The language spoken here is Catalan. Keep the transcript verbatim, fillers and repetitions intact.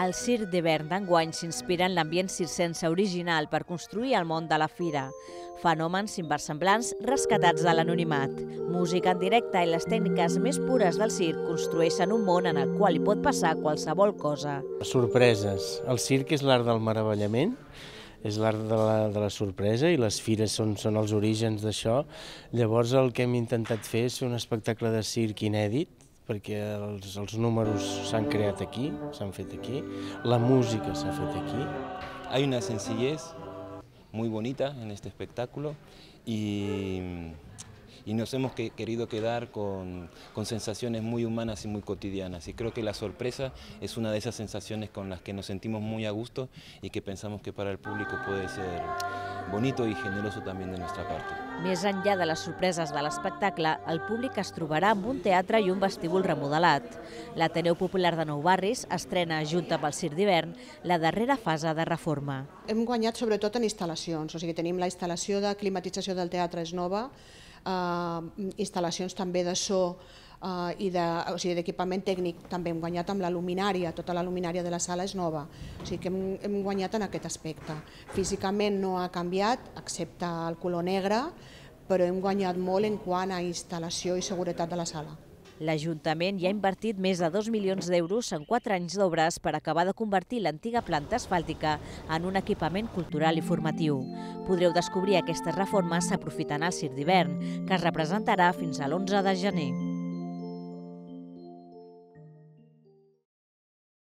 El Circ d'hivern d'enguany s'inspira en l'ambient circense original per construir el món de la fira. Fenòmens inversemblants rescatats de l'anonimat. Música en directe i les tècniques més pures del circ construeixen un món en el qual hi pot passar qualsevol cosa. Sorpreses. El circ és l'art del meravellament, és l'art de, la, de la sorpresa i les fires són, són els orígens d'això. Llavors el que hem intentat fer és fer un espectacle de circ inèdit, perquè els, els números s'han creat aquí, s'han fet aquí, la música s'ha fet aquí. Hay una sencillez muy bonita en este espectáculo y, y nos hemos que, querido quedar con, con sensaciones muy humanas y muy cotidianas. Y creo que la sorpresa es una de esas sensaciones con las que nos sentimos muy a gusto y que pensamos que para el público puede ser bonito y generoso también de nuestra parte. Més enllà de les sorpreses de l'espectacle, el públic es trobarà amb un teatre i un vestíbul remodelat. L'Ateneu Popular de Nou Barris estrena, junt amb el Circ d'hivern, la darrera fase de reforma. Hem guanyat sobretot en instal·lacions, o sigui, tenim la instal·lació de climatització del teatre és nova, eh, instal·lacions també de so Uh, i d'equipament tècnic també hem guanyat amb la luminària, tota la luminària de la sala és nova, o sigui que hem, hem guanyat en aquest aspecte. Físicament no ha canviat, excepte el color negre, però hem guanyat molt en quant a instal·lació i seguretat de la sala. L'Ajuntament ja ha invertit més de dos milions d'euros en quatre anys d'obres per acabar de convertir l'antiga planta asfàltica en un equipament cultural i formatiu. Podreu descobrir aquestes reformes aprofitant el Circ d'hivern, que es representarà fins a l'onze de gener.